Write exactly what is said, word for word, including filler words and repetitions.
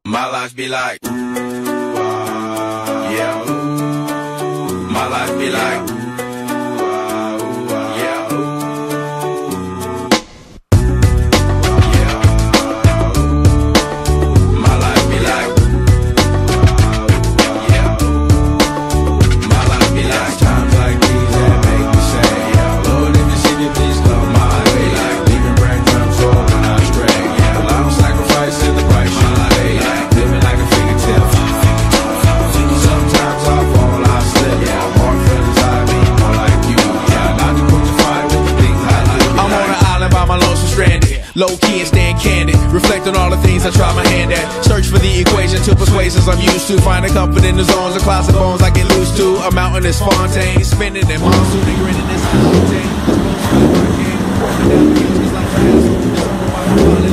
My life be like, ooh, ah, yeah, ooh. My life be like, ooh, ah, ooh, ah, yeah, ooh. Yeah, ooh. My life be like, ooh, ah, ooh, yeah, ooh. My life be like times like these that make me say, yeah, Lord, in the city, please come my way. Like leaving breadcrumbs all when I stray. Yeah, a lot of sacrifice in the price you pay. Like living like a fingertip. Sometimes I fall, I slip. Yeah, more friends I mean, more like you. Yeah, not to put your fire with the things I like. I'm on an island by my lonesome stranded, low key and staying candid, reflect on all the things I try my hand at. Search for the equation to persuasions I'm used to. Finding comfort in the zones of closet bones I get loose to. A mountain is Fontaine, spinning in monsoon and grinning this Fontaine.